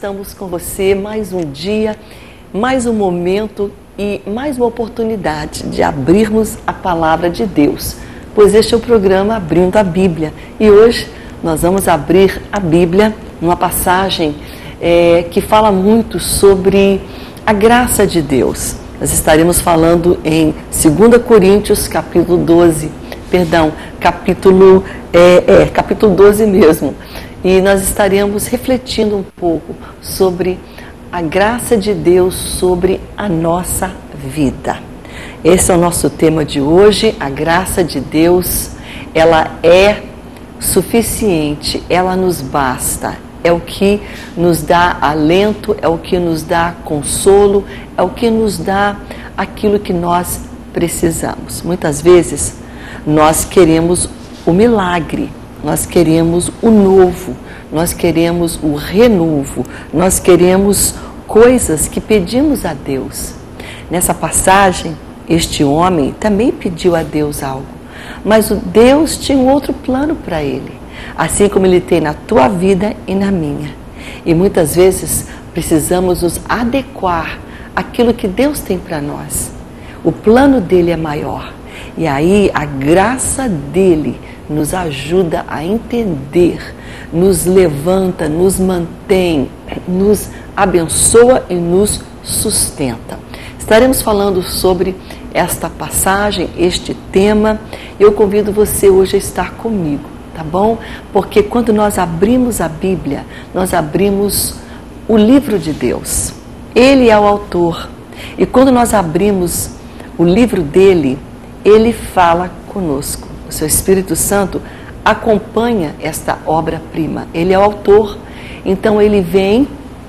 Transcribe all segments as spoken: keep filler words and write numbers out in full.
estamos com você mais um dia, mais um momento e mais uma oportunidade de abrirmos a Palavra de Deus, pois este é o programa Abrindo a Bíblia e hoje nós vamos abrir a Bíblia numa passagem é, que fala muito sobre a graça de Deus. Nós estaremos falando em dois Coríntios, capítulo doze, perdão, capítulo, é, é, capítulo doze mesmo. E nós estaremos refletindo um pouco sobre a graça de Deus sobre a nossa vida. Esse é o nosso tema de hoje. A graça de Deus, ela é suficiente, ela nos basta. É o que nos dá alento, é o que nos dá consolo, é o que nos dá aquilo que nós precisamos. Muitas vezes nós queremos o milagre, nós queremos o novo, nós queremos o renovo, nós queremos coisas que pedimos a Deus. Nessa passagem, este homem também pediu a Deus algo, mas o Deus tinha um outro plano para ele, assim como Ele tem na tua vida e na minha. E muitas vezes precisamos nos adequar àquilo que Deus tem para nós. O plano dele é maior. E aí a graça dele nos ajuda a entender, nos levanta, nos mantém, nos abençoa e nos sustenta. Estaremos falando sobre esta passagem, este tema. Eu convido você hoje a estar comigo, tá bom? Porque quando nós abrimos a Bíblia, nós abrimos o livro de Deus. Ele é o autor. E quando nós abrimos o livro dele, ele fala conosco. O seu Espírito Santo acompanha esta obra-prima. Ele é o autor. Então ele vem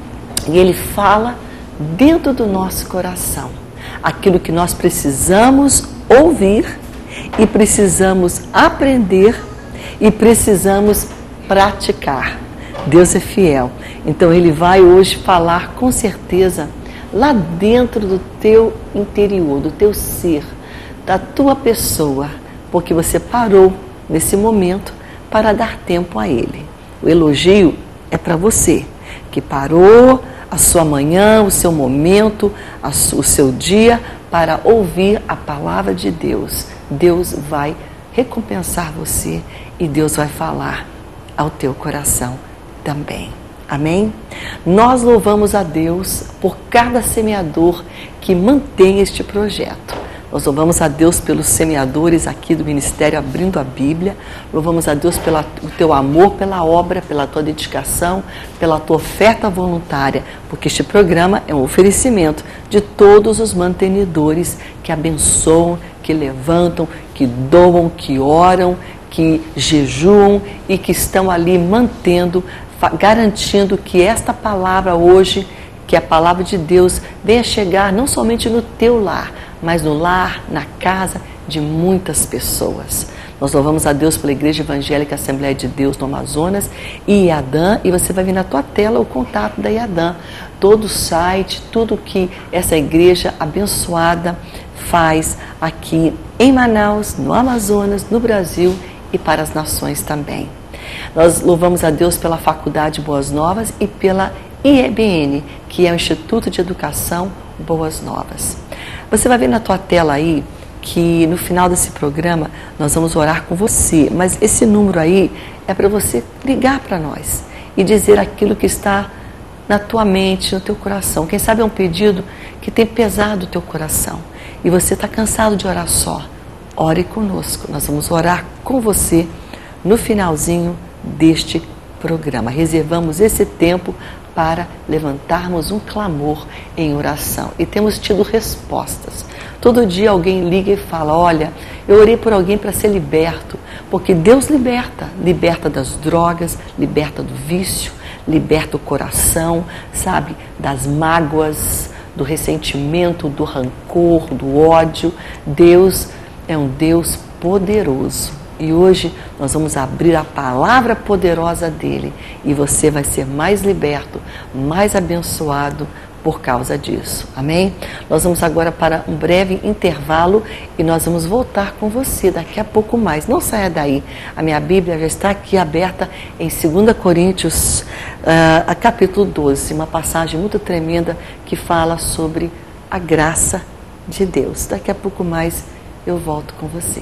e ele fala dentro do nosso coração aquilo que nós precisamos ouvir e precisamos aprender e precisamos praticar. Deus é fiel. Então ele vai hoje falar com certeza lá dentro do teu interior, do teu ser, da tua pessoa, porque você parou nesse momento para dar tempo a Ele. O elogio é para você, que parou a sua manhã, o seu momento, a su, o seu dia para ouvir a palavra de Deus. Deus vai recompensar você e Deus vai falar ao teu coração também. Amém? Nós louvamos a Deus por cada semeador que mantém este projeto. Nós louvamos a Deus pelos semeadores aqui do Ministério Abrindo a Bíblia. Louvamos a Deus pelo teu amor, pela obra, pela tua dedicação, pela tua oferta voluntária, porque este programa é um oferecimento de todos os mantenedores que abençoam, que levantam, que doam, que oram, que jejuam e que estão ali mantendo, garantindo que esta palavra hoje, que a palavra de Deus venha chegar não somente no teu lar, mas no lar, na casa de muitas pessoas. Nós louvamos a Deus pela Igreja Evangélica Assembleia de Deus no Amazonas e Iadã, e você vai ver na tua tela o contato da Iadã, todo o site, tudo que essa igreja abençoada faz aqui em Manaus, no Amazonas, no Brasil e para as nações também. Nós louvamos a Deus pela Faculdade Boas Novas e pela I E B N, que é o Instituto de Educação Boas Novas. Você vai ver na tua tela aí que no final desse programa nós vamos orar com você, mas esse número aí é para você ligar para nós e dizer aquilo que está na tua mente, no teu coração. Quem sabe é um pedido que tem pesado o teu coração e você está cansado de orar só. Ore conosco, nós vamos orar com você no finalzinho deste programa. Reservamos esse tempo para levantarmos um clamor em oração. E temos tido respostas. Todo dia alguém liga e fala, olha, eu orei por alguém para ser liberto, porque Deus liberta, liberta das drogas, liberta do vício, liberta o coração, sabe, das mágoas, do ressentimento, do rancor, do ódio. Deus é um Deus poderoso. E hoje nós vamos abrir a palavra poderosa dele e você vai ser mais liberto, mais abençoado por causa disso. Amém? Nós vamos agora para um breve intervalo e nós vamos voltar com você daqui a pouco mais. Não saia daí. A minha Bíblia já está aqui aberta em dois Coríntios, uh, a capítulo doze, uma passagem muito tremenda que fala sobre a graça de Deus. Daqui a pouco mais eu volto com você.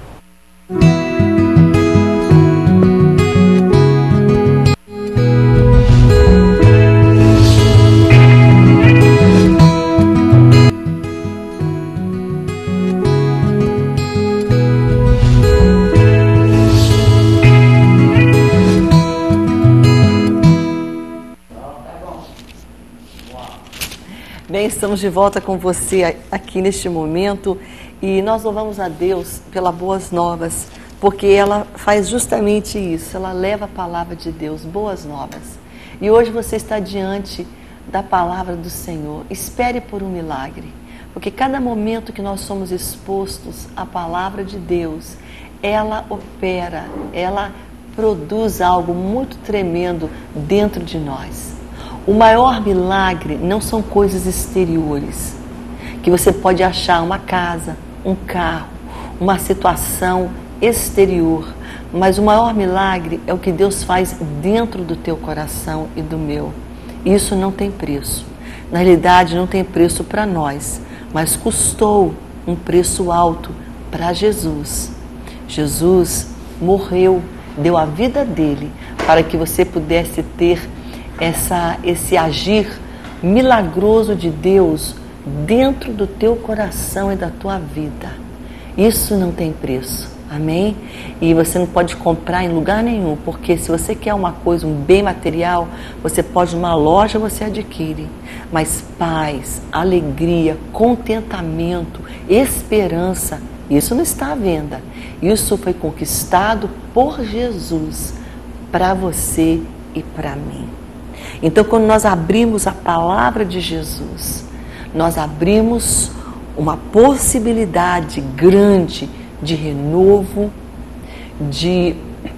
Bem, estamos de volta com você aqui neste momento e nós louvamos a Deus pelas boas novas, porque ela faz justamente isso, ela leva a palavra de Deus, boas novas. E hoje você está diante da palavra do Senhor. Espere por um milagre, porque cada momento que nós somos expostos à palavra de Deus, ela opera, ela produz algo muito tremendo dentro de nós. O maior milagre não são coisas exteriores, que você pode achar uma casa, um carro, uma situação exterior, mas o maior milagre é o que Deus faz dentro do teu coração e do meu. Isso não tem preço. Na realidade, não tem preço para nós, mas custou um preço alto para Jesus. Jesus morreu, deu a vida dele para que você pudesse ter essa, esse agir milagroso de Deus dentro do teu coração e da tua vida. Isso não tem preço. Amém? E você não pode comprar em lugar nenhum, porque se você quer uma coisa, um bem material, você pode numa loja, você adquire. Mas paz, alegria, contentamento, esperança, isso não está à venda. Isso foi conquistado por Jesus para você e para mim. Então, quando nós abrimos a palavra de Jesus, nós abrimos uma possibilidade grande de renovo, de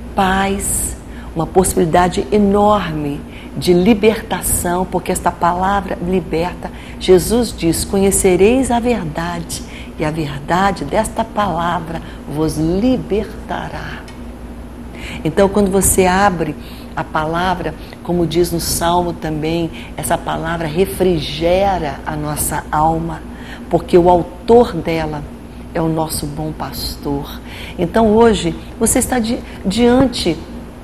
paz, uma possibilidade enorme de libertação, porque esta palavra liberta. Jesus diz: conhecereis a verdade, e a verdade desta palavra vos libertará. Então, quando você abre a palavra, como diz no Salmo também, essa palavra refrigera a nossa alma, porque o autor dela é o nosso bom pastor. Então hoje você está di- diante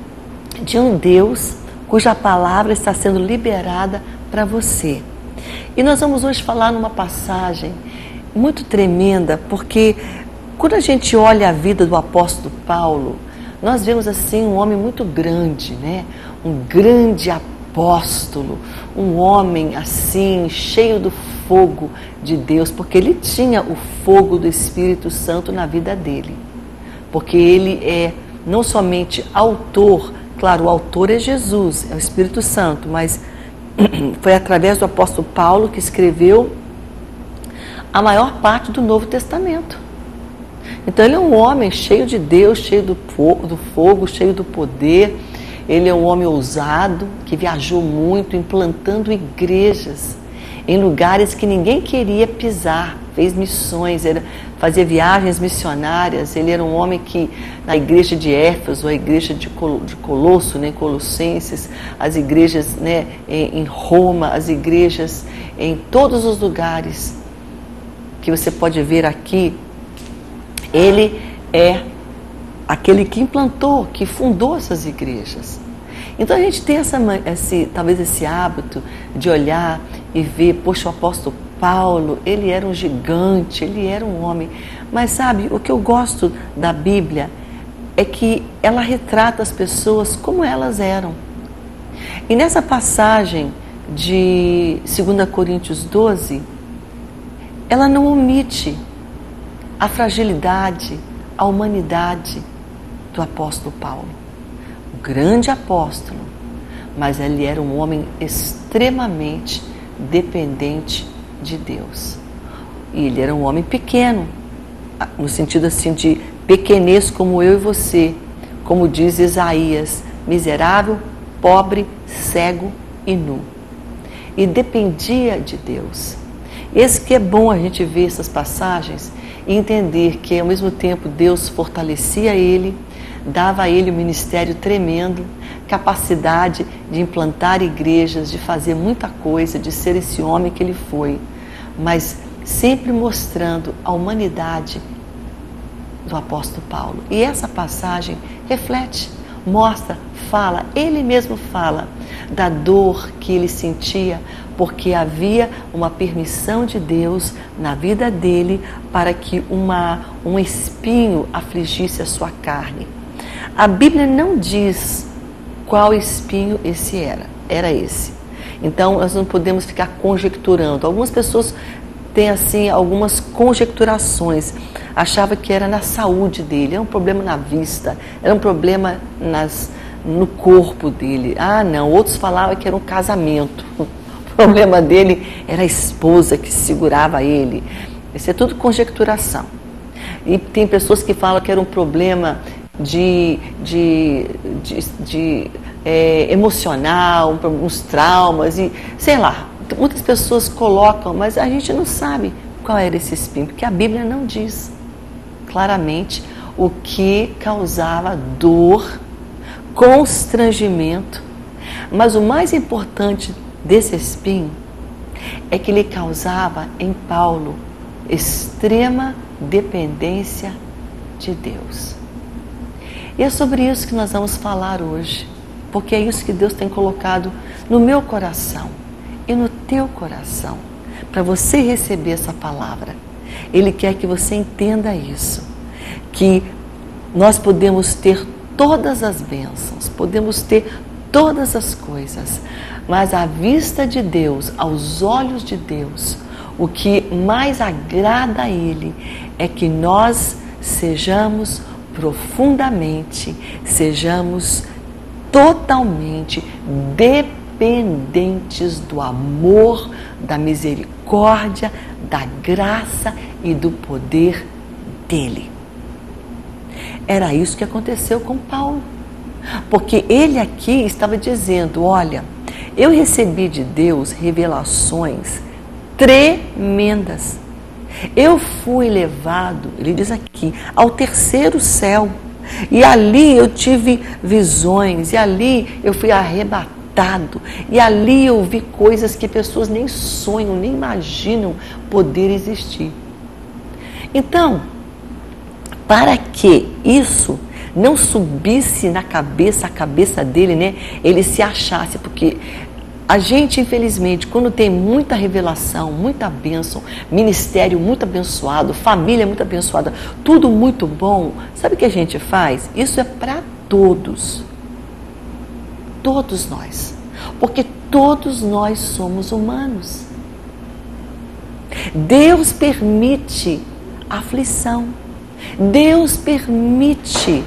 de um Deus cuja palavra está sendo liberada para você. E nós vamos hoje falar numa passagem muito tremenda, porque quando a gente olha a vida do apóstolo Paulo, nós vemos assim um homem muito grande, né? Um grande apóstolo, um homem assim cheio do fogo de Deus, porque ele tinha o fogo do Espírito Santo na vida dele, porque ele é não somente autor, claro, o autor é Jesus, é o Espírito Santo, mas foi através do apóstolo Paulo que escreveu a maior parte do Novo Testamento. Então ele é um homem cheio de Deus, cheio do fogo, do fogo, cheio do poder. Ele é um homem ousado, que viajou muito, implantando igrejas em lugares que ninguém queria pisar, fez missões, era, fazia viagens missionárias. Ele era um homem que, na igreja de Éfeso, a igreja de, Col- de Colosso, né, Colossenses, as igrejas, né, em, em Roma, as igrejas em todos os lugares que você pode ver aqui, ele é aquele que implantou, que fundou essas igrejas. Então a gente tem essa, esse, talvez esse hábito de olhar e ver, poxa, o apóstolo Paulo, ele era um gigante, ele era um homem. Mas sabe, o que eu gosto da Bíblia é que ela retrata as pessoas como elas eram. E nessa passagem de dois Coríntios doze, ela não omite a fragilidade, a humanidade do apóstolo Paulo. Um grande apóstolo, mas ele era um homem extremamente dependente de Deus. E ele era um homem pequeno, no sentido assim de pequenez como eu e você, como diz Isaías, miserável, pobre, cego e nu. e dependia de Deus. Esse que é bom a gente ver essas passagens e entender que ao mesmo tempo Deus fortalecia ele, dava a ele um ministério tremendo, capacidade de implantar igrejas, de fazer muita coisa, de ser esse homem que ele foi, mas sempre mostrando a humanidade do apóstolo Paulo. E essa passagem reflete, mostra, fala, ele mesmo fala da dor que ele sentia, porque havia uma permissão de Deus na vida dele para que uma, um espinho afligisse a sua carne. A Bíblia não diz qual espinho esse era, era esse. Então nós não podemos ficar conjecturando. Algumas pessoas têm assim algumas conjecturações. Achava que era na saúde dele, era um problema na vista, era um problema nas, no corpo dele. Ah, não, outros falavam que era um casamento. O problema dele era a esposa que segurava ele. Isso é tudo conjecturação. E tem pessoas que falam que era um problema de, de, de, de é, emocional, uns traumas, e sei lá. Muitas pessoas colocam, mas a gente não sabe qual era esse espinho, porque a Bíblia não diz claramente o que causava dor, constrangimento. Mas o mais importante desse espinho é que ele causava em Paulo extrema dependência de Deus. E é sobre isso que nós vamos falar hoje, porque é isso que Deus tem colocado no meu coração e no teu coração, para você receber essa palavra. Ele quer que você entenda isso, que nós podemos ter todas as bênçãos, podemos ter todas as coisas, mas à vista de Deus, aos olhos de Deus, o que mais agrada a Ele é que nós sejamos profundamente, sejamos totalmente dependentes do amor, da misericórdia, da graça e do poder dele. Era isso que aconteceu com Paulo, porque ele aqui estava dizendo, olha, eu recebi de Deus revelações tremendas. Eu fui levado, ele diz aqui, ao terceiro céu, e ali eu tive visões, e ali eu fui arrebatado, e ali eu vi coisas que pessoas nem sonham, nem imaginam poder existir. Então, para que isso não subisse na cabeça, a cabeça dele, né? Ele se achasse, porque a gente, infelizmente, quando tem muita revelação, muita bênção, ministério muito abençoado, família muito abençoada, tudo muito bom, sabe o que a gente faz? Isso é para todos. Todos nós. Porque todos nós somos humanos. Deus permite aflição. Deus permite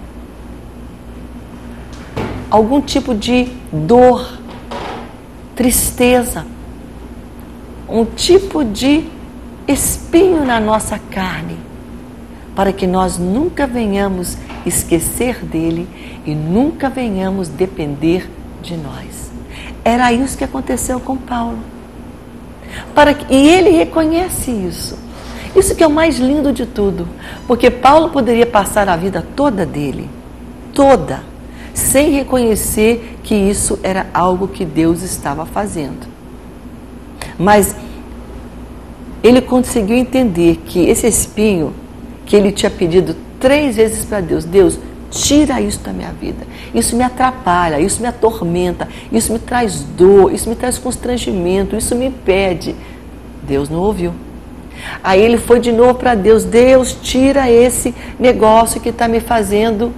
algum tipo de dor, tristeza, um tipo de espinho na nossa carne, para que nós nunca venhamos esquecer dele e nunca venhamos depender de nós. Era isso que aconteceu com Paulo. Para que, e ele reconhece isso. Isso que é o mais lindo de tudo, porque Paulo poderia passar a vida toda dele, toda, sem reconhecer que isso era algo que Deus estava fazendo. Mas ele conseguiu entender que esse espinho, que ele tinha pedido três vezes para Deus, Deus, tira isso da minha vida, isso me atrapalha, isso me atormenta, isso me traz dor, isso me traz constrangimento, isso me impede. Deus não ouviu. Aí ele foi de novo para Deus, Deus, tira esse negócio que está me fazendo,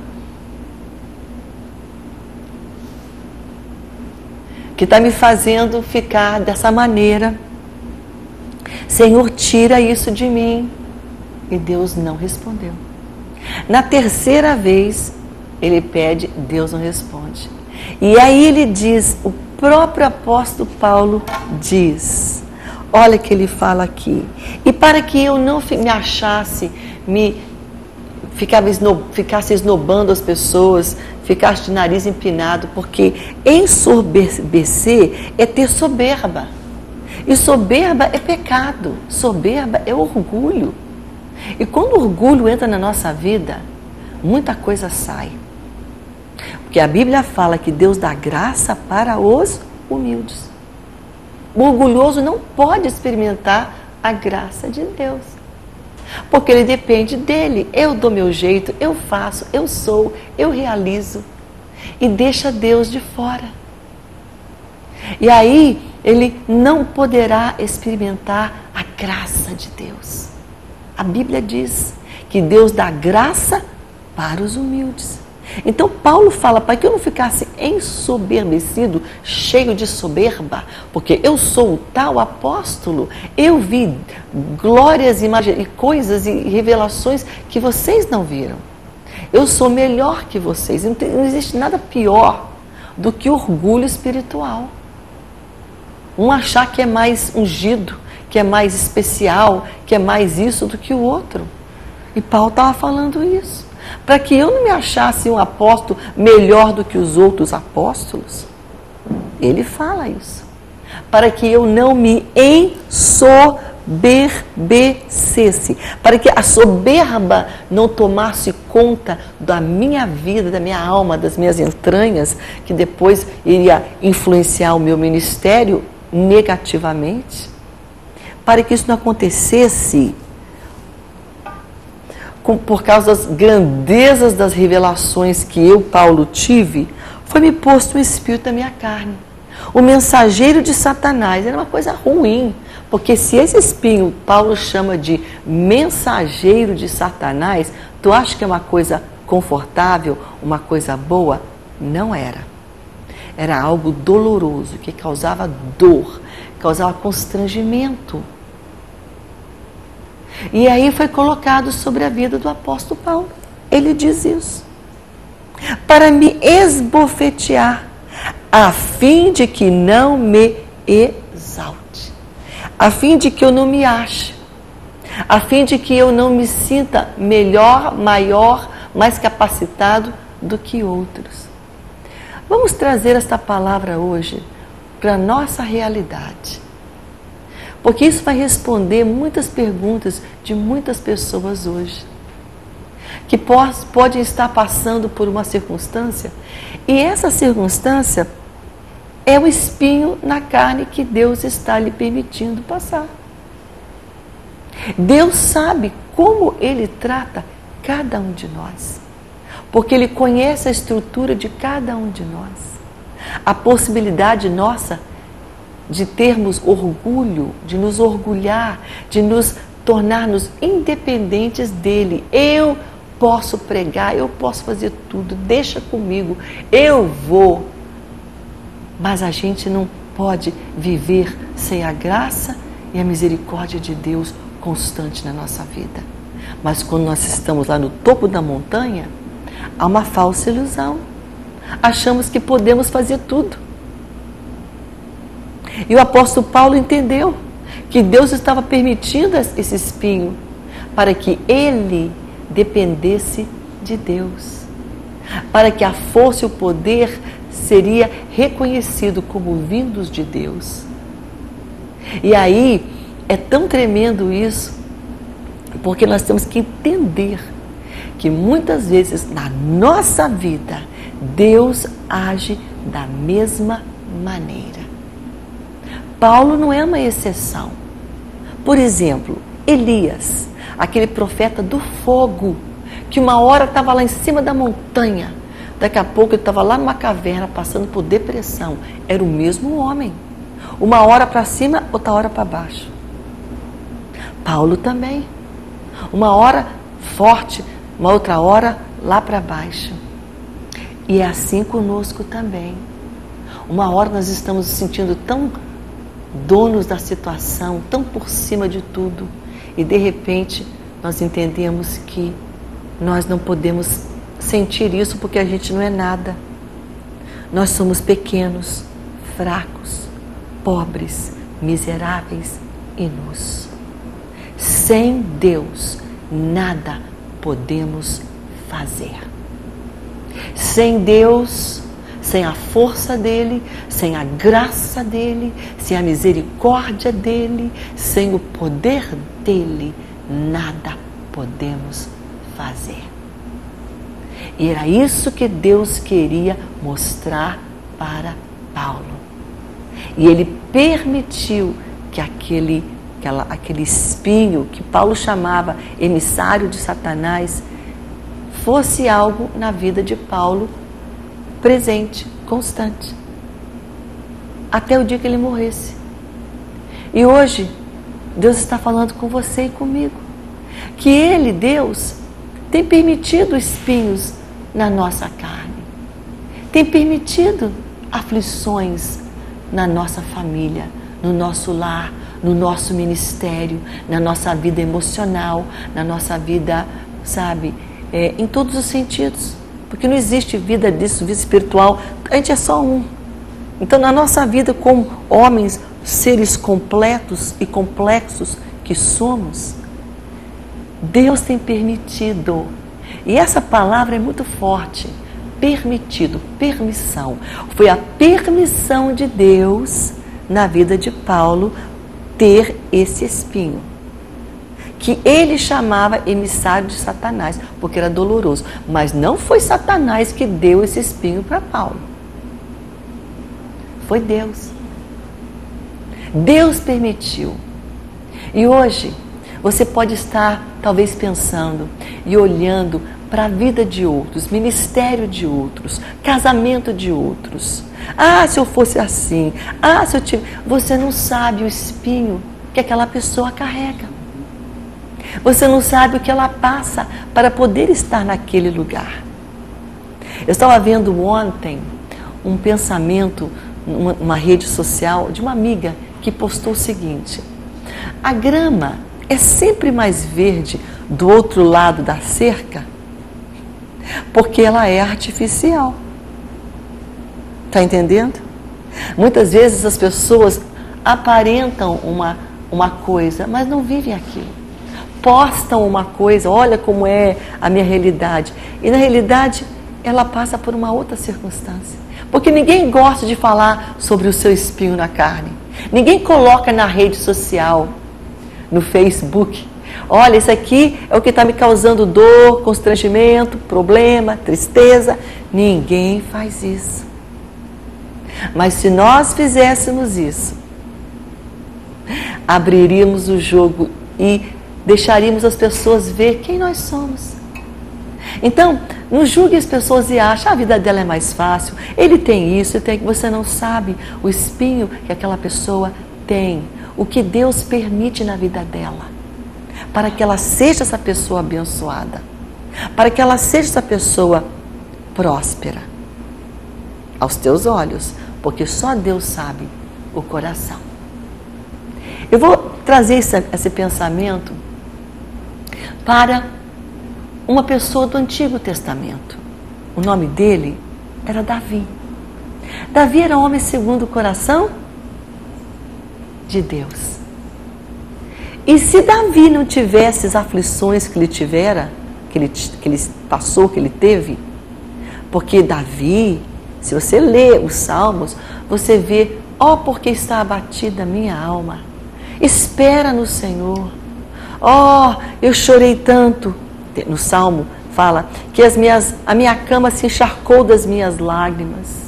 que está me fazendo ficar dessa maneira. Senhor, tira isso de mim. E Deus não respondeu. Na terceira vez, ele pede, Deus não responde. E aí ele diz, o próprio apóstolo Paulo diz, olha que ele fala aqui, e para que eu não me achasse, me ficava esno, ficasse esnobando as pessoas, ficasse de nariz empinado, porque ensoberbecer é ter soberba. E soberba é pecado, soberba é orgulho. E quando o orgulho entra na nossa vida, muita coisa sai. Porque a Bíblia fala que Deus dá graça para os humildes. O orgulhoso não pode experimentar a graça de Deus. Porque ele depende dele. Eu dou meu jeito, eu faço, eu sou, eu realizo. E deixa Deus de fora. E aí ele não poderá experimentar a graça de Deus. A Bíblia diz que Deus dá graça para os humildes. Então Paulo fala para que eu não ficasse ensoberbecido, cheio de soberba, porque eu sou o tal apóstolo, eu vi glórias e coisas e revelações que vocês não viram. Eu sou melhor que vocês, não, tem, não existe nada pior do que orgulho espiritual. Um achar que é mais ungido, que é mais especial, que é mais isso do que o outro. E Paulo estava falando isso. Para que eu não me achasse um apóstolo melhor do que os outros apóstolos. Ele fala isso. Para que eu não me ensoberbecesse. Para que a soberba não tomasse conta da minha vida, da minha alma, das minhas entranhas, que depois iria influenciar o meu ministério negativamente. Para que isso não acontecesse por causa das grandezas das revelações que eu, Paulo, tive, foi-me posto o espírito da minha carne. O mensageiro de Satanás era uma coisa ruim, porque se esse espinho Paulo chama de mensageiro de Satanás, tu acha que é uma coisa confortável, uma coisa boa? Não era. Era algo doloroso, que causava dor, causava constrangimento. E aí foi colocado sobre a vida do apóstolo Paulo. Ele diz isso. Para me esbofetear, a fim de que não me exalte. A fim de que eu não me ache. A fim de que eu não me sinta melhor, maior, mais capacitado do que outros. Vamos trazer esta palavra hoje para a nossa realidade. Porque isso vai responder muitas perguntas de muitas pessoas hoje, que podem estar passando por uma circunstância, e essa circunstância é o espinho na carne que Deus está lhe permitindo passar. Deus sabe como Ele trata cada um de nós, porque Ele conhece a estrutura de cada um de nós. A possibilidade nossa de termos orgulho, de nos orgulhar, de nos tornarmos independentes dele. Eu posso pregar, eu posso fazer tudo, deixa comigo, eu vou. Mas a gente não pode viver sem a graça e a misericórdia de Deus constante na nossa vida. Mas quando nós estamos lá no topo da montanha, há uma falsa ilusão. Achamos que podemos fazer tudo. E o apóstolo Paulo entendeu que Deus estava permitindo esse espinho para que ele dependesse de Deus, para que a força e o poder seria reconhecido como vindos de Deus. E aí é tão tremendo isso, porque nós temos que entender que muitas vezes na nossa vida Deus age da mesma maneira. Paulo não é uma exceção. Por exemplo, Elias, aquele profeta do fogo, que uma hora estava lá em cima da montanha, daqui a pouco ele estava lá numa caverna passando por depressão. Era o mesmo homem. Uma hora para cima, outra hora para baixo. Paulo também. Uma hora forte, uma outra hora lá para baixo. E é assim conosco também. Uma hora nós estamos nos sentindo tão donos da situação, tão por cima de tudo, e de repente nós entendemos que nós não podemos sentir isso porque a gente não é nada. Nós somos pequenos, fracos, pobres, miseráveis e nus. Sem Deus, nada podemos fazer. Sem Deus, sem a força dele, sem a graça dele, sem a misericórdia dele, sem o poder dele, nada podemos fazer. E era isso que Deus queria mostrar para Paulo. E ele permitiu que aquele, aquela, aquele espinho que Paulo chamava emissário de Satanás fosse algo na vida de Paulo presente, constante, até o dia que ele morresse. E hoje, Deus está falando com você e comigo, que Ele, Deus, tem permitido espinhos na nossa carne, tem permitido aflições na nossa família, no nosso lar, no nosso ministério, na nossa vida emocional, na nossa vida, sabe, é, em todos os sentidos. Porque não existe vida disso, vida espiritual, a gente é só um. Então, na nossa vida como homens, seres completos e complexos que somos, Deus tem permitido. E essa palavra é muito forte. Permitido, permissão. Foi a permissão de Deus na vida de Paulo ter esse espinho, que ele chamava emissário de Satanás, porque era doloroso. Mas não foi Satanás que deu esse espinho para Paulo. Foi Deus. Deus permitiu. E hoje, você pode estar talvez pensando e olhando para a vida de outros, ministério de outros, casamento de outros. Ah, se eu fosse assim. Ah, se eu tivesse... Você não sabe o espinho que aquela pessoa carrega. Você não sabe o que ela passa para poder estar naquele lugar. Eu estava vendo ontem um pensamento numa, numa rede social de uma amiga que postou o seguinte: a grama é sempre mais verde do outro lado da cerca porque ela é artificial. Está entendendo? Muitas vezes as pessoas aparentam uma, uma coisa, mas não vivem aquilo. Postam uma coisa, olha como é a minha realidade. E na realidade, ela passa por uma outra circunstância. Porque ninguém gosta de falar sobre o seu espinho na carne. Ninguém coloca na rede social, no Facebook, olha, isso aqui é o que está me causando dor, constrangimento, problema, tristeza. Ninguém faz isso. Mas se nós fizéssemos isso, abriríamos o jogo e deixaríamos as pessoas ver quem nós somos. Então, não julgue as pessoas e ache, a vida dela é mais fácil, ele tem isso, ele tem que você não sabe o espinho que aquela pessoa tem, o que Deus permite na vida dela, para que ela seja essa pessoa abençoada, para que ela seja essa pessoa próspera, aos teus olhos, porque só Deus sabe o coração. Eu vou trazer esse, esse pensamento para uma pessoa do Antigo Testamento. O nome dele era Davi. Davi era um homem segundo o coração de Deus. E se Davi não tivesse as aflições que ele tivera, que ele, que ele passou, que ele teve, porque Davi, se você lê os Salmos, você vê, ó, porque está abatida a minha alma, espera no Senhor. Ó, eu chorei tanto. No Salmo fala que as minhas, a minha cama se encharcou das minhas lágrimas.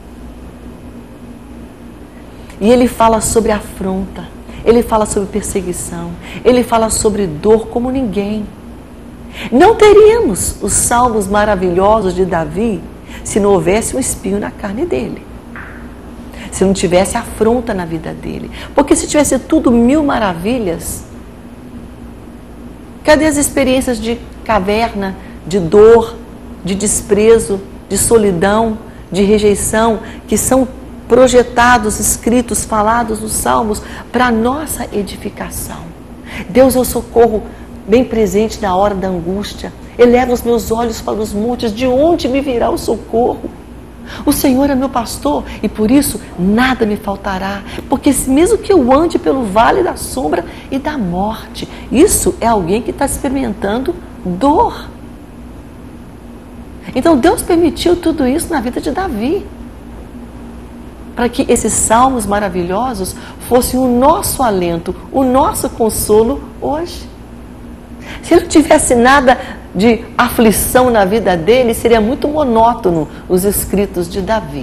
E ele fala sobre afronta, ele fala sobre perseguição, ele fala sobre dor como ninguém. Não teríamos os salmos maravilhosos de Davi se não houvesse um espinho na carne dele, se não tivesse afronta na vida dele. Porque se tivesse tudo mil maravilhas, cadê as experiências de caverna, de dor, de desprezo, de solidão, de rejeição, que são projetados, escritos, falados nos Salmos para a nossa edificação? Deus é o socorro bem presente na hora da angústia. Eleva os meus olhos para os montes, de onde me virá o socorro? O Senhor é meu pastor e por isso nada me faltará. Porque mesmo que eu ande pelo vale da sombra e da morte, isso é alguém que está experimentando dor. Então Deus permitiu tudo isso na vida de Davi, para que esses salmos maravilhosos fossem o nosso alento, o nosso consolo hoje. Se não tivesse nada de aflição na vida dele, seria muito monótono os escritos de Davi.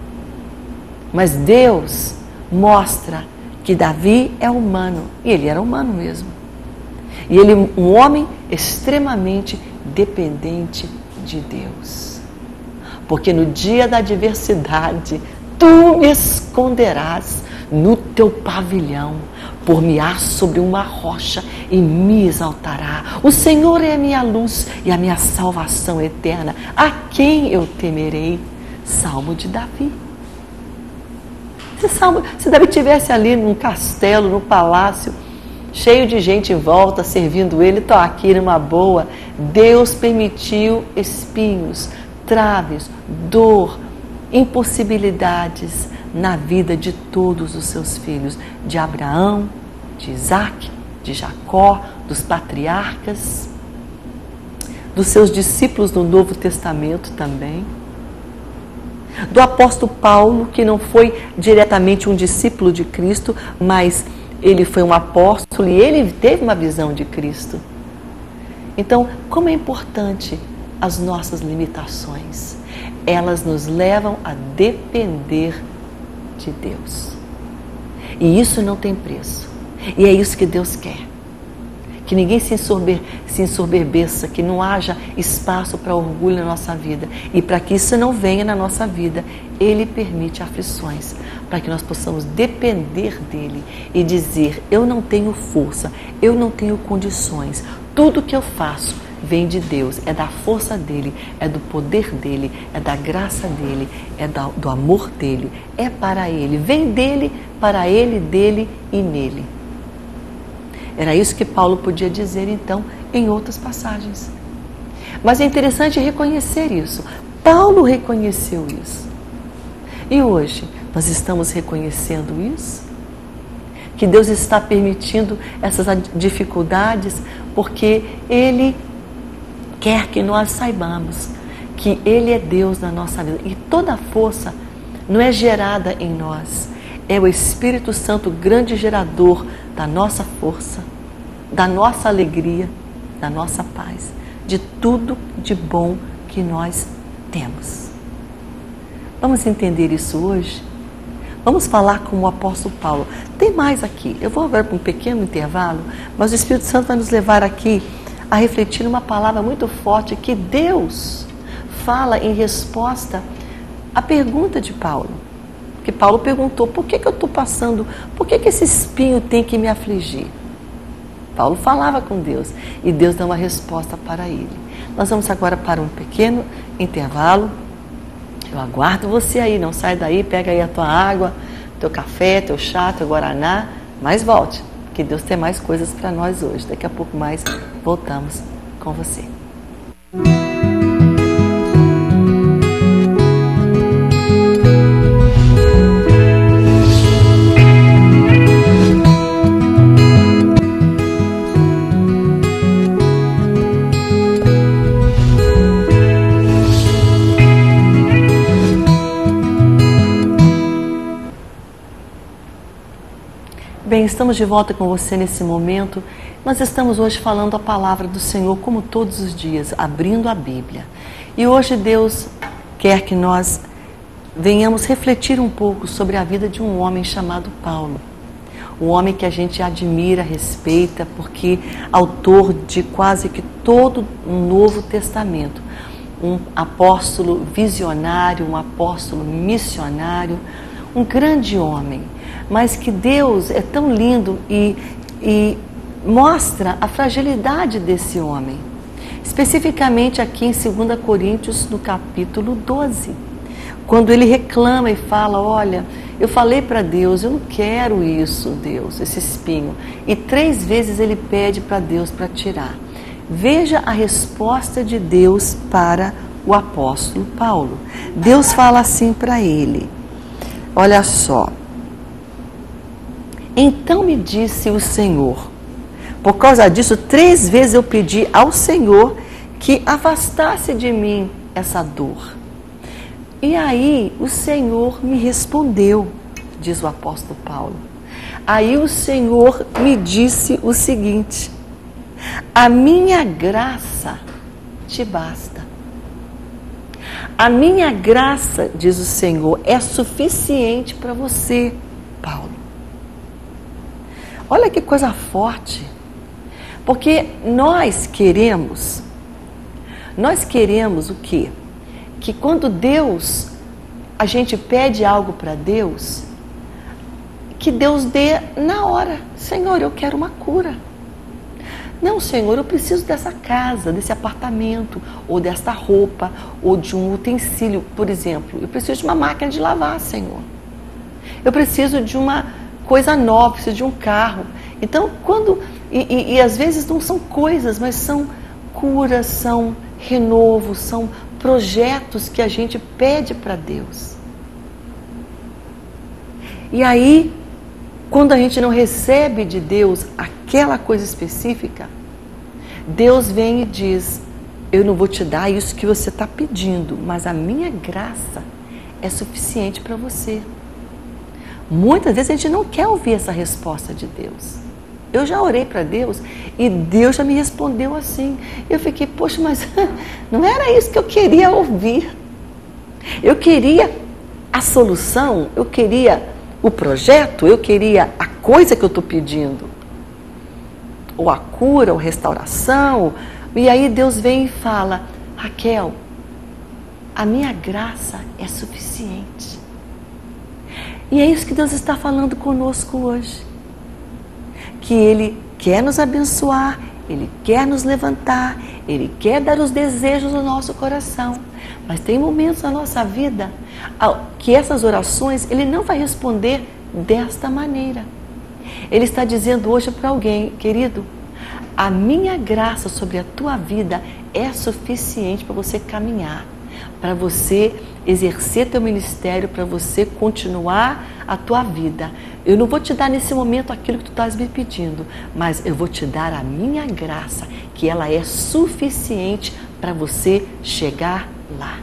Mas Deus mostra que Davi é humano, e ele era humano mesmo. E ele um homem extremamente dependente de Deus. Porque no dia da adversidade, tu me esconderás no teu pavilhão, por-me-ás sobre uma rocha e me exaltará. O Senhor é a minha luz e a minha salvação eterna. A quem eu temerei? Salmo de Davi. Se, Salmo, se Davi estivesse ali num castelo, num palácio, cheio de gente em volta, servindo ele, estou aqui numa boa. Deus permitiu espinhos, traves, dor, impossibilidades na vida de todos os seus filhos, de Abraão, de Isaac, de Jacó, dos patriarcas, dos seus discípulos no Novo Testamento também, do apóstolo Paulo, que não foi diretamente um discípulo de Cristo, mas ele foi um apóstolo e ele teve uma visão de Cristo. Então, como é importante as nossas limitações. Elas nos levam a depender de Deus. E isso não tem preço. E é isso que Deus quer. Que ninguém se, ensorber, se ensoberbeça, que não haja espaço para orgulho na nossa vida. E para que isso não venha na nossa vida, Ele permite aflições, para que nós possamos depender dEle e dizer, eu não tenho força, eu não tenho condições, tudo que eu faço vem de Deus, é da força dEle, é do poder dEle, é da graça dEle, é do amor dEle, é para Ele, vem dEle, para Ele, dEle e nele. Era isso que Paulo podia dizer, então, em outras passagens. Mas é interessante reconhecer isso. Paulo reconheceu isso. E hoje, nós estamos reconhecendo isso? Que Deus está permitindo essas dificuldades porque Ele quer que nós saibamos que Ele é Deus na nossa vida. E toda a força não é gerada em nós. É o Espírito Santo, grande gerador da nossa força, da nossa alegria, da nossa paz, de tudo de bom que nós temos. Vamos entender isso hoje? Vamos falar com o apóstolo Paulo. Tem mais aqui. Eu vou agora para um pequeno intervalo, mas o Espírito Santo vai nos levar aqui a refletir uma palavra muito forte que Deus fala em resposta à pergunta de Paulo. Que Paulo perguntou, por que, que eu estou passando, por que, que esse espinho tem que me afligir? Paulo falava com Deus e Deus dá uma resposta para ele. Nós vamos agora para um pequeno intervalo. Eu aguardo você aí, não sai daí, pega aí a tua água, teu café, teu chá, teu guaraná, mas volte, porque Deus tem mais coisas para nós hoje. Daqui a pouco mais voltamos com você. Bem, estamos de volta com você nesse momento. Nós estamos hoje falando a palavra do Senhor, como todos os dias, abrindo a Bíblia. E hoje Deus quer que nós venhamos refletir um pouco sobre a vida de um homem chamado Paulo. Um homem que a gente admira, respeita, porque autor de quase que todo um Novo Testamento. Um apóstolo visionário, um apóstolo missionário, um grande homem. Mas que Deus é tão lindo e, e mostra a fragilidade desse homem. Especificamente aqui em dois Coríntios, no capítulo doze. Quando ele reclama e fala, olha, eu falei para Deus, eu não quero isso, Deus, esse espinho. E três vezes ele pede para Deus para tirar. Veja a resposta de Deus para o apóstolo Paulo. Deus fala assim para ele, olha só. Então me disse o Senhor, por causa disso, três vezes eu pedi ao Senhor que afastasse de mim essa dor. E aí o Senhor me respondeu, diz o apóstolo Paulo. Aí o Senhor me disse o seguinte: a minha graça te basta. A minha graça, diz o Senhor, é suficiente para você, Paulo. Olha que coisa forte. Porque nós queremos, nós queremos o quê? Que quando Deus, a gente pede algo para Deus, que Deus dê na hora. Senhor, eu quero uma cura. Não, Senhor, eu preciso dessa casa, desse apartamento, ou desta roupa, ou de um utensílio, por exemplo. Eu preciso de uma máquina de lavar, Senhor. Eu preciso de uma coisa nova, preciso de um carro. Então, quando... E, e, e às vezes não são coisas, mas são curas, são renovos, são projetos que a gente pede para Deus. E aí, quando a gente não recebe de Deus aquela coisa específica, Deus vem e diz: eu não vou te dar isso que você está pedindo, mas a minha graça é suficiente para você. Muitas vezes a gente não quer ouvir essa resposta de Deus. Eu já orei para Deus e Deus já me respondeu assim. Eu fiquei, poxa, mas não era isso que eu queria ouvir. Eu queria a solução, eu queria o projeto, eu queria a coisa que eu estou pedindo. Ou a cura, ou restauração. E aí Deus vem e fala: Raquel, a minha graça é suficiente. E é isso que Deus está falando conosco hoje. Que Ele quer nos abençoar, Ele quer nos levantar, Ele quer dar os desejos do nosso coração. Mas tem momentos na nossa vida que essas orações Ele não vai responder desta maneira. Ele está dizendo hoje para alguém: querido, a minha graça sobre a tua vida é suficiente para você caminhar, para você exercer teu ministério, para você continuar a tua vida. Eu não vou te dar nesse momento aquilo que tu estás me pedindo, mas eu vou te dar a minha graça, que ela é suficiente para você chegar lá.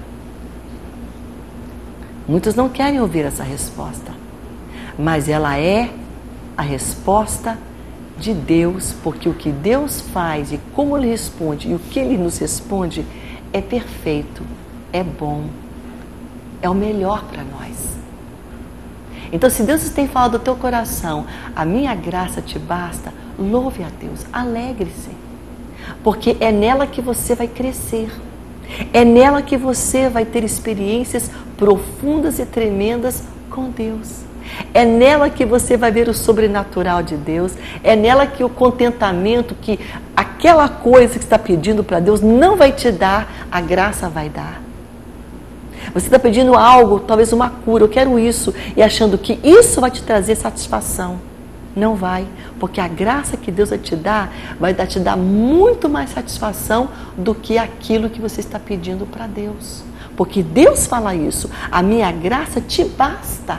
Muitos não querem ouvir essa resposta, mas ela é a resposta de Deus, porque o que Deus faz e como Ele responde e o que Ele nos responde é perfeito, é bom, é o melhor para nós. Então, se Deus tem falado do teu coração, a minha graça te basta, louve a Deus, alegre-se, porque é nela que você vai crescer, é nela que você vai ter experiências profundas e tremendas com Deus. É nela que você vai ver o sobrenatural de Deus, é nela que o contentamento, que aquela coisa que está pedindo para Deus não vai te dar, a graça vai dar. Você está pedindo algo, talvez uma cura, eu quero isso, e achando que isso vai te trazer satisfação. Não vai, porque a graça que Deus vai te dar, vai te dar muito mais satisfação do que aquilo que você está pedindo para Deus. Porque Deus fala isso: a minha graça te basta.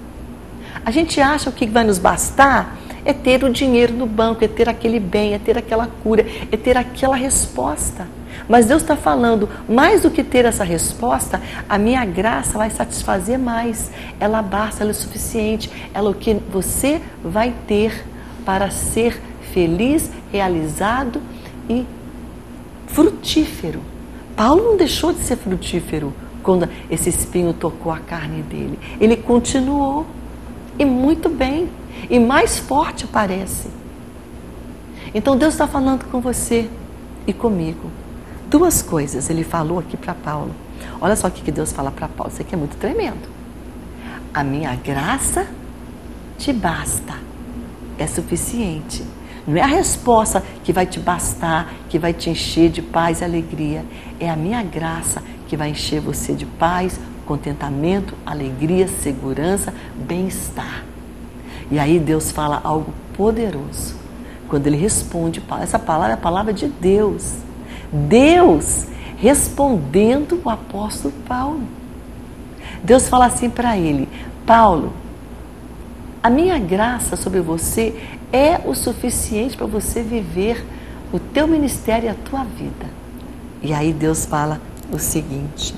A gente acha que o que vai nos bastar é ter o dinheiro no banco, é ter aquele bem, é ter aquela cura, é ter aquela resposta. Mas Deus está falando, mais do que ter essa resposta, a minha graça vai satisfazer mais. Ela basta, ela é suficiente. Ela é o que você vai ter para ser feliz, realizado e frutífero. Paulo não deixou de ser frutífero quando esse espinho tocou a carne dele. Ele continuou. E muito bem. E mais forte parece. Então Deus está falando com você e comigo. Duas coisas Ele falou aqui para Paulo. Olha só o que Deus fala para Paulo. Isso aqui é muito tremendo. A minha graça te basta. É suficiente. Não é a resposta que vai te bastar, que vai te encher de paz e alegria. É a minha graça que vai encher você de paz, contentamento, alegria, segurança, bem-estar. E aí Deus fala algo poderoso. Quando Ele responde, essa palavra é a palavra de Deus. Deus respondendo o apóstolo Paulo. Deus fala assim para ele: Paulo, a minha graça sobre você é o suficiente para você viver o teu ministério e a tua vida. E aí Deus fala o seguinte: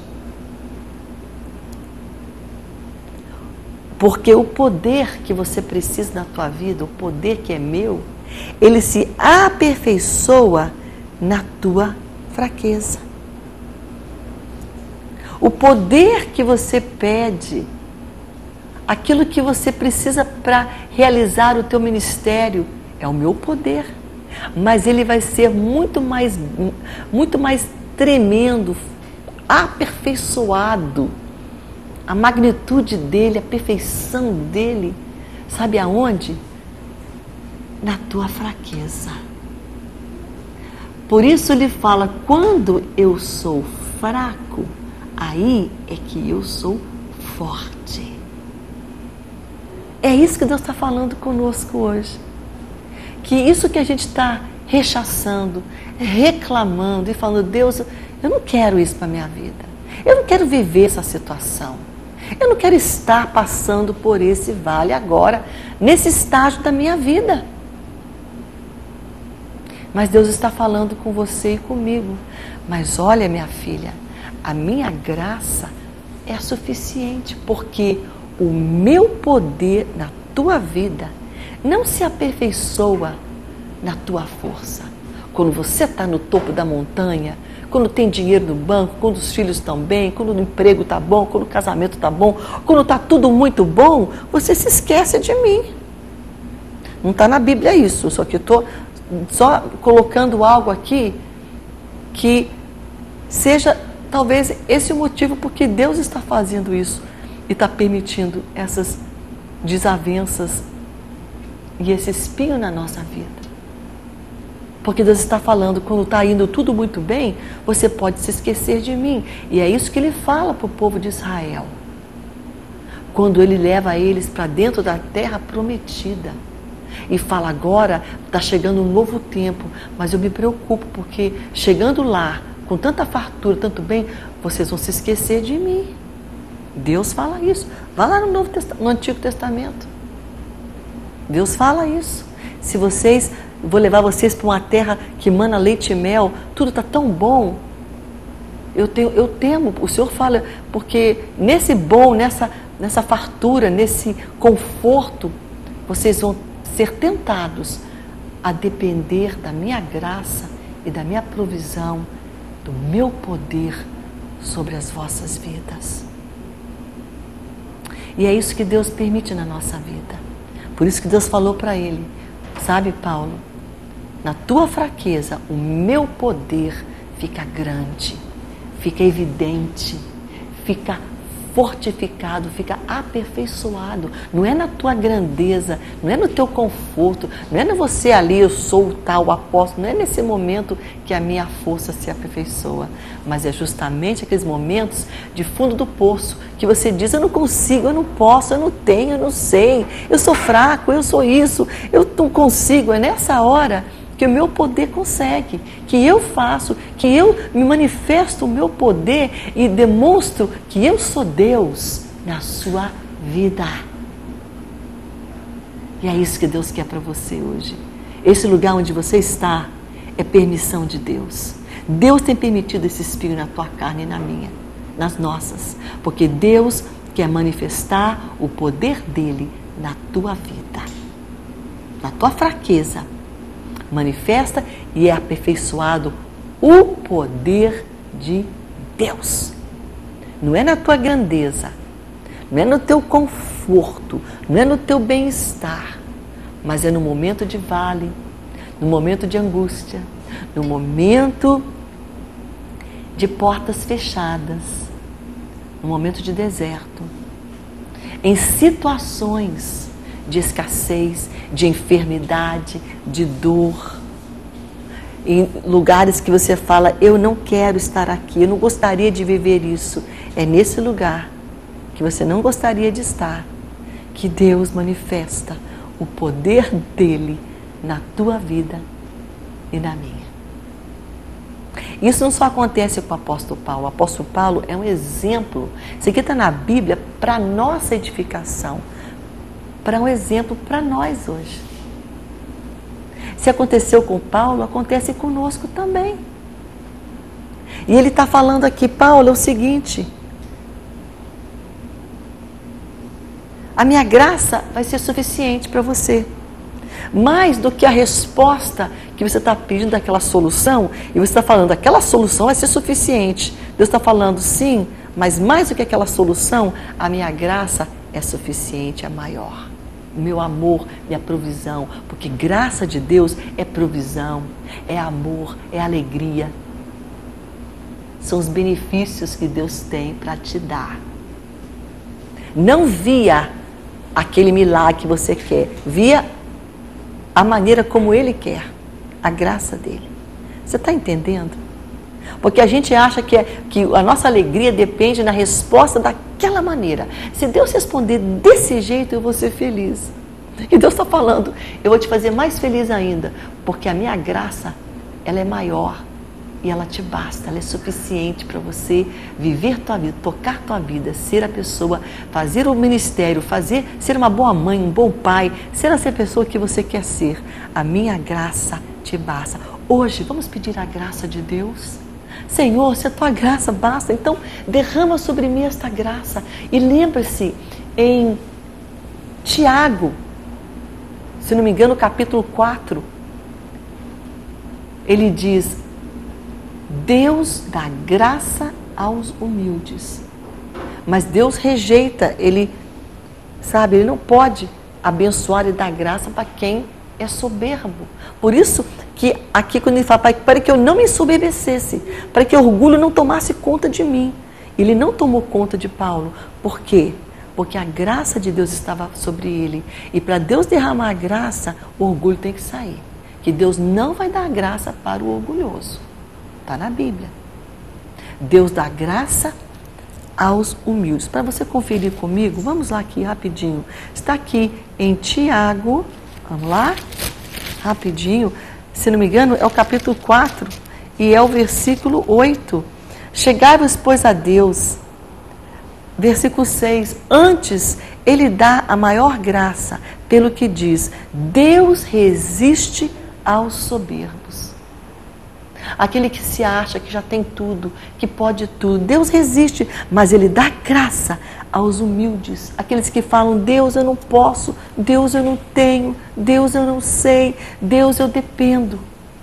porque o poder que você precisa na tua vida, o poder que é meu, ele se aperfeiçoa na tua fraqueza. O poder que você pede, aquilo que você precisa para realizar o teu ministério, é o meu poder. Mas ele vai ser muito mais, muito mais tremendo, aperfeiçoado. A magnitude dele, a perfeição dele, sabe aonde? Na tua fraqueza. Por isso ele fala, quando eu sou fraco, aí é que eu sou forte. É isso que Deus está falando conosco hoje. Que isso que a gente está rechaçando, reclamando e falando, Deus, eu não quero isso para a minha vida. Eu não quero viver essa situação. Eu não quero estar passando por esse vale agora, nesse estágio da minha vida. Mas Deus está falando com você e comigo. Mas olha, minha filha, a minha graça é suficiente, porque o meu poder na tua vida não se aperfeiçoa na tua força. Quando você está no topo da montanha, quando tem dinheiro no banco, quando os filhos estão bem, quando o emprego está bom, quando o casamento está bom, quando está tudo muito bom, você se esquece de mim. Não está na Bíblia isso, só que eu estou só colocando algo aqui que seja talvez esse o motivo porque Deus está fazendo isso e está permitindo essas desavenças e esse espinho na nossa vida. Porque Deus está falando, quando está indo tudo muito bem, você pode se esquecer de mim. E é isso que ele fala para o povo de Israel. Quando ele leva eles para dentro da terra prometida. E fala, agora está chegando um novo tempo, mas eu me preocupo, porque chegando lá, com tanta fartura, tanto bem, vocês vão se esquecer de mim. Deus fala isso. Vá lá no, Novo Test- no Antigo Testamento. Deus fala isso. Se vocês... Vou levar vocês para uma terra que mana leite e mel, tudo está tão bom. Eu, tenho, eu temo, o Senhor fala, porque nesse bom, nessa, nessa fartura, nesse conforto, vocês vão ser tentados a depender da minha graça e da minha provisão, do meu poder sobre as vossas vidas. E é isso que Deus permite na nossa vida. Por isso que Deus falou para ele, sabe, Paulo? Na tua fraqueza, o meu poder fica grande, fica evidente, fica fortificado, fica aperfeiçoado. Não é na tua grandeza, não é no teu conforto, não é no você ali, eu sou o tal apóstolo, não é nesse momento que a minha força se aperfeiçoa, mas é justamente aqueles momentos de fundo do poço, que você diz, eu não consigo, eu não posso, eu não tenho, eu não sei, eu sou fraco, eu sou isso, eu não consigo. É nessa hora que o meu poder consegue, que eu faço, que eu me manifesto o meu poder e demonstro que eu sou Deus na sua vida. E é isso que Deus quer para você hoje. Esse lugar onde você está é permissão de Deus. Deus tem permitido esse espinho na tua carne e na minha, nas nossas, porque Deus quer manifestar o poder dele na tua vida, na tua fraqueza. Manifesta e é aperfeiçoado o poder de Deus. Não é na tua grandeza, não é no teu conforto, não é no teu bem-estar, mas é no momento de vale, no momento de angústia, no momento de portas fechadas, no momento de deserto, em situações de escassez, de enfermidade, de dor, em lugares que você fala, eu não quero estar aqui, eu não gostaria de viver isso. É nesse lugar que você não gostaria de estar, que Deus manifesta o poder dele na tua vida e na minha. Isso não só acontece com o apóstolo Paulo. O apóstolo Paulo é um exemplo. Isso aqui está na Bíblia para nossa edificação, para um exemplo para nós hoje. Se aconteceu com Paulo, acontece conosco também. E ele está falando aqui, Paulo, é o seguinte: a minha graça vai ser suficiente para você. Mais do que a resposta que você está pedindo daquela solução, e você está falando, aquela solução vai ser suficiente. Deus está falando, sim, mas mais do que aquela solução, a minha graça é suficiente, é maior. O meu amor, minha provisão, porque graça de Deus é provisão, é amor, é alegria. São os benefícios que Deus tem para te dar. Não via aquele milagre que você quer, via a maneira como Ele quer, a graça dele. Você está entendendo? Porque a gente acha que, é, que a nossa alegria depende na resposta daquela maneira. Se Deus responder desse jeito, eu vou ser feliz. E Deus está falando, eu vou te fazer mais feliz ainda, porque a minha graça, ela é maior e ela te basta, ela é suficiente para você viver tua vida, tocar tua vida, ser a pessoa, fazer o ministério, fazer, ser uma boa mãe, um bom pai, ser essa pessoa que você quer ser. A minha graça te basta. Hoje, vamos pedir a graça de Deus? Senhor, se a tua graça basta, então derrama sobre mim esta graça. E lembre-se, em Tiago, se não me engano, capítulo quatro, ele diz: Deus dá graça aos humildes. Mas Deus rejeita, ele, sabe, ele não pode abençoar e dar graça para quem é soberbo. Por isso que aqui quando ele fala, para que eu não me ensoberbecesse, para que o orgulho não tomasse conta de mim. Ele não tomou conta de Paulo. Por quê? Porque a graça de Deus estava sobre ele. E para Deus derramar a graça, o orgulho tem que sair. Que Deus não vai dar graça para o orgulhoso. Está na Bíblia. Deus dá graça aos humildes. Para você conferir comigo, vamos lá aqui rapidinho. Está aqui em Tiago, vamos lá, rapidinho. Se não me engano, é o capítulo quatro e é o versículo oito. Chegai-vos, pois, a Deus. Versículo seis. Antes, ele dá a maior graça, pelo que diz, Deus resiste aos soberbos. Aquele que se acha que já tem tudo, que pode tudo. Deus resiste, mas Ele dá graça aos humildes. Aqueles que falam, Deus eu não posso, Deus eu não tenho, Deus eu não sei, Deus eu dependo.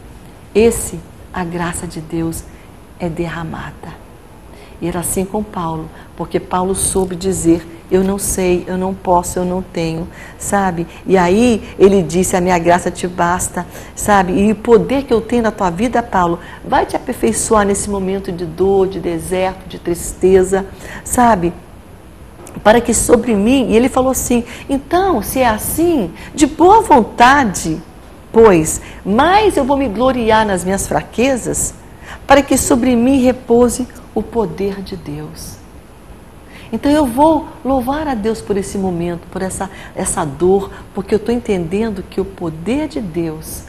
Esse, a graça de Deus é derramada. E era assim com Paulo, porque Paulo soube dizer, eu não sei, eu não posso, eu não tenho, sabe? E aí ele disse, a minha graça te basta, sabe? E o poder que eu tenho na tua vida, Paulo, vai te aperfeiçoar nesse momento de dor, de deserto, de tristeza, sabe? Para que sobre mim, e ele falou assim, então, se é assim, de boa vontade, pois, mais eu vou me gloriar nas minhas fraquezas, para que sobre mim repouse o poder de Deus. Então eu vou louvar a Deus por esse momento, por essa, essa dor, porque eu estou entendendo que o poder de Deus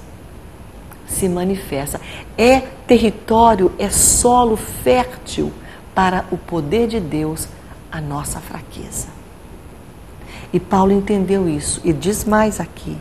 se manifesta. É território, é solo fértil para o poder de Deus, a nossa fraqueza. E Paulo entendeu isso e diz mais aqui.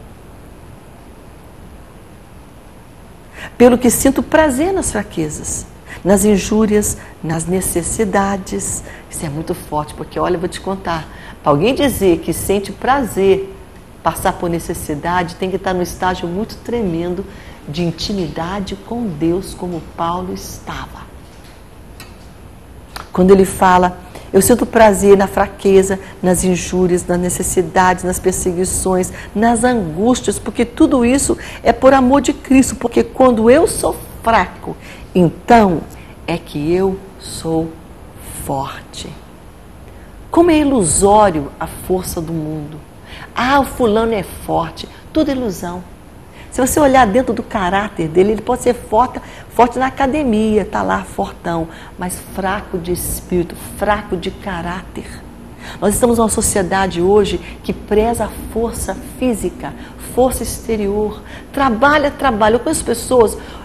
Pelo que sinto prazer nas fraquezas, nas injúrias, nas necessidades. Isso é muito forte, porque olha, eu vou te contar, para alguém dizer que sente prazer passar por necessidade, tem que estar num estágio muito tremendo de intimidade com Deus, como Paulo estava. Quando ele fala, eu sinto prazer na fraqueza, nas injúrias, nas necessidades, nas perseguições, nas angústias, porque tudo isso é por amor de Cristo, porque quando eu sou fraco, então é que eu sou forte. Como é ilusório a força do mundo. Ah, o fulano é forte. Tudo ilusão. Se você olhar dentro do caráter dele, ele pode ser forte, forte na academia, está lá fortão, mas fraco de espírito, fraco de caráter. Nós estamos numa sociedade hoje que preza a força física, força exterior. Trabalha, trabalha. Eu conheço pessoas,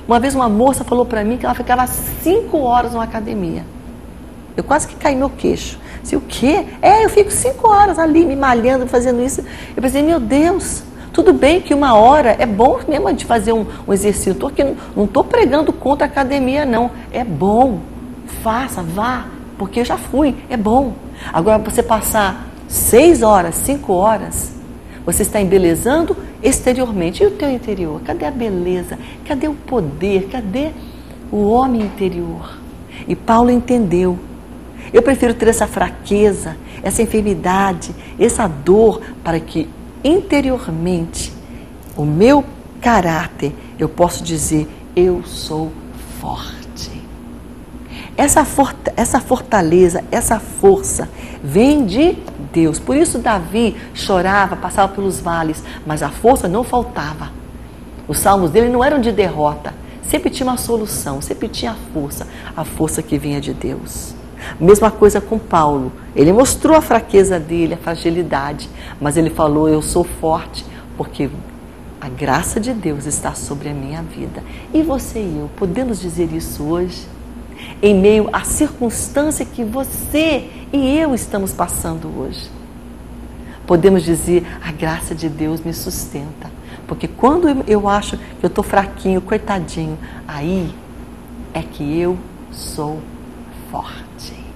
Uma vez uma moça falou para mim que ela ficava cinco horas numa academia. Eu quase que caí meu queixo. Disse, o quê? É, eu fico cinco horas ali me malhando, fazendo isso. Eu pensei, meu Deus, tudo bem que uma hora é bom mesmo de fazer um, um exercício. Tô aqui, não estou pregando contra a academia, não. É bom, faça, vá, porque eu já fui, é bom. Agora, você passar seis horas, cinco horas, você está embelezando exteriormente. E o teu interior? Cadê a beleza? Cadê o poder? Cadê o homem interior? E Paulo entendeu. Eu prefiro ter essa fraqueza, essa enfermidade, essa dor, para que interiormente o meu caráter, eu posso dizer, eu sou forte. Essa, forta, essa fortaleza, essa força vem de Deus. Por isso Davi chorava, passava pelos vales, mas a força não faltava. Os salmos dele não eram de derrota, sempre tinha uma solução, sempre tinha a força, a força que vinha de Deus. Mesma coisa com Paulo, ele mostrou a fraqueza dele, a fragilidade, mas ele falou, eu sou forte, porque a graça de Deus está sobre a minha vida. E você e eu, podemos dizer isso hoje? Em meio à circunstância que você e eu estamos passando hoje. Podemos dizer, a graça de Deus me sustenta. Porque quando eu acho que eu estou fraquinho, coitadinho, aí é que eu sou forte.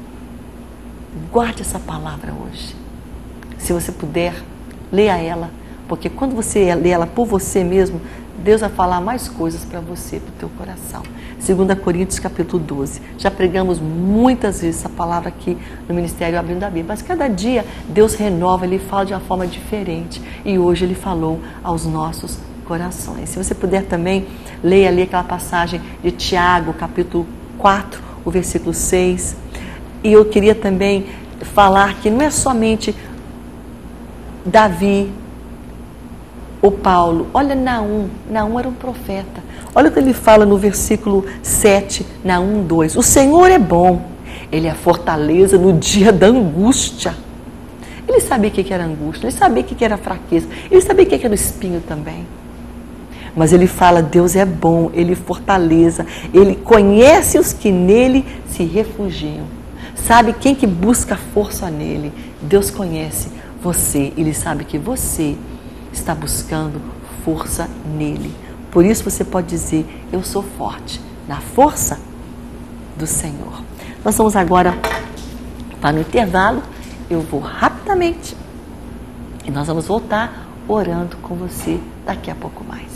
Guarde essa palavra hoje. Se você puder, leia ela. Porque quando você lê ela por você mesmo, Deus vai falar mais coisas para você, para o teu coração. Segunda Coríntios capítulo doze. Já pregamos muitas vezes essa palavra aqui no Ministério Abrindo a Bíblia. Mas cada dia Deus renova, Ele fala de uma forma diferente. E hoje Ele falou aos nossos corações. Se você puder também, leia ali aquela passagem de Tiago, capítulo quatro, o versículo seis. E eu queria também falar que não é somente Davi, o Paulo, olha Naum, Naum era um profeta. Olha o que ele fala no versículo sete, Naum dois. O Senhor é bom, Ele é a fortaleza no dia da angústia. Ele sabia o que era angústia, ele sabia o que era fraqueza, ele sabia o que era o espinho também. Mas ele fala, Deus é bom, Ele fortaleza, Ele conhece os que nele se refugiam. Sabe quem que busca força nele? Deus conhece você, Ele sabe que você está buscando força nele. Por isso você pode dizer, eu sou forte, na força do Senhor. Nós vamos agora para o intervalo, eu vou rapidamente e nós vamos voltar orando com você daqui a pouco mais.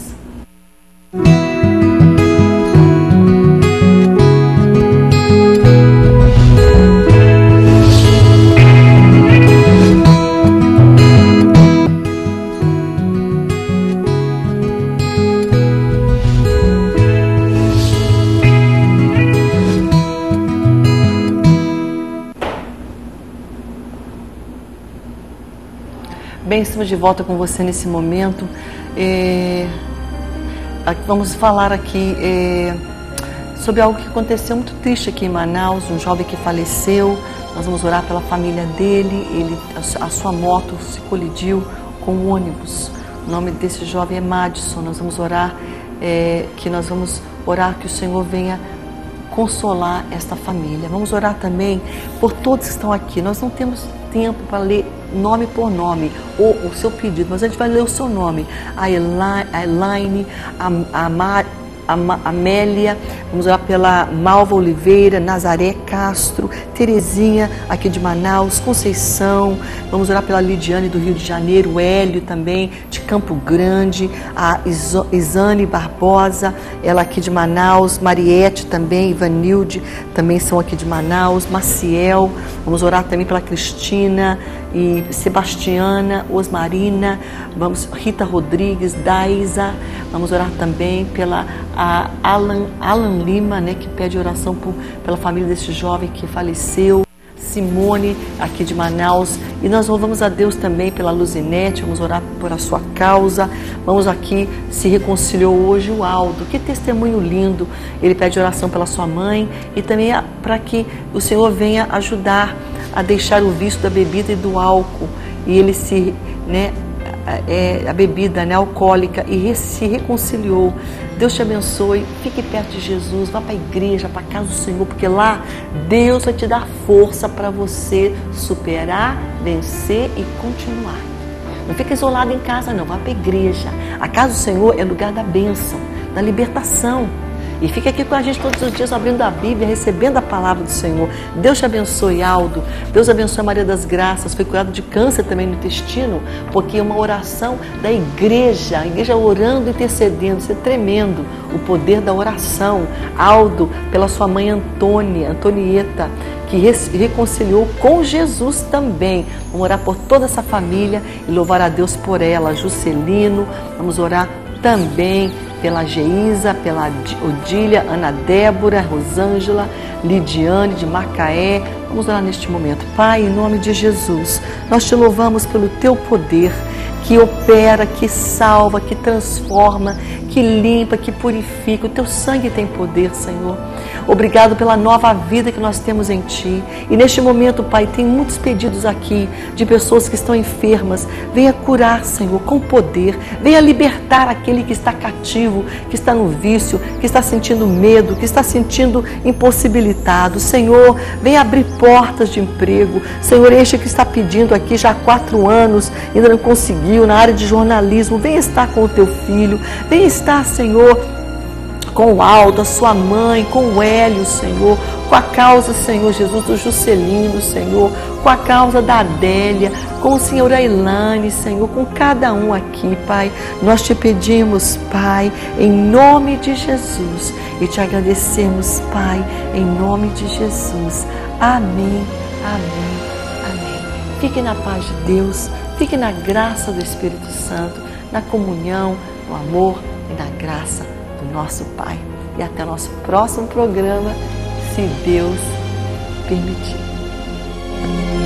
Bem, estamos de volta com você nesse momento. É, vamos falar aqui é, sobre algo que aconteceu muito triste aqui em Manaus, um jovem que faleceu. Nós vamos orar pela família dele. Ele, a sua moto se colidiu com um ônibus. O nome desse jovem é Madison. Nós vamos orar, é, que nós vamos orar que o Senhor venha consolar esta família. Vamos orar também por todos que estão aqui. Nós não temos tempo para ler nome por nome, ou o seu pedido, mas a gente vai ler o seu nome. A Elaine, a, a, Mar, a, a Amélia, vamos orar pela Malva Oliveira, Nazaré Castro, Terezinha aqui de Manaus, Conceição, vamos orar pela Lidiane do Rio de Janeiro, o Hélio também de Campo Grande, a Isane Barbosa, ela aqui de Manaus, Mariette também, Ivanilde também são aqui de Manaus, Maciel, vamos orar também pela Cristina e Sebastiana, Osmarina, vamos, Rita Rodrigues, Daisa, vamos orar também pela a Alan, Alan Lima, né, que pede oração por, pela família desse jovem que faleceu, Simone, aqui de Manaus, e nós louvamos a Deus também pela Luzinete, vamos orar por a sua causa, vamos aqui, se reconciliou hoje o Aldo, que testemunho lindo, ele pede oração pela sua mãe e também para que o Senhor venha ajudar a deixar o vício da bebida e do álcool, e ele se, né, é, a bebida, né, alcoólica e se reconciliou. Deus te abençoe, fique perto de Jesus, vá para a igreja, para a casa do Senhor, porque lá Deus vai te dar força para você superar, vencer e continuar. Não fica isolado em casa não, vá para a igreja. A casa do Senhor é lugar da bênção, da libertação. E fica aqui com a gente todos os dias abrindo a Bíblia, recebendo a palavra do Senhor. Deus te abençoe, Aldo. Deus abençoe a Maria das Graças. Foi curado de câncer também no intestino, porque é uma oração da igreja. A igreja orando, intercedendo. Isso é tremendo, o poder da oração. Aldo, pela sua mãe Antônia, Antonieta, que reconciliou com Jesus também. Vamos orar por toda essa família e louvar a Deus por ela. Juscelino, vamos orar também pela Geisa, pela Odília, Ana Débora, Rosângela, Lidiane de Macaé. Vamos orar neste momento. Pai, em nome de Jesus, nós te louvamos pelo teu poder que opera, que salva, que transforma, que limpa, que purifica. O teu sangue tem poder, Senhor. Obrigado pela nova vida que nós temos em Ti. E neste momento, Pai, tem muitos pedidos aqui de pessoas que estão enfermas. Venha curar, Senhor, com poder. Venha libertar aquele que está cativo, que está no vício, que está sentindo medo, que está sentindo impossibilitado. Senhor, venha abrir portas de emprego. Senhor, este que está pedindo aqui já há quatro anos, ainda não conseguiu, na área de jornalismo. Venha estar com o teu filho. Venha estar, Senhor, com o Aldo, a sua mãe, com o Hélio, Senhor, com a causa, Senhor Jesus, do Juscelino, Senhor, com a causa da Adélia, com o Senhor Ailane, Senhor, com cada um aqui, Pai. Nós te pedimos, Pai, em nome de Jesus, e te agradecemos, Pai, em nome de Jesus. Amém, amém, amém. Fique na paz de Deus, fique na graça do Espírito Santo, na comunhão, no amor e na graça do nosso Pai. E até o nosso próximo programa, se Deus permitir.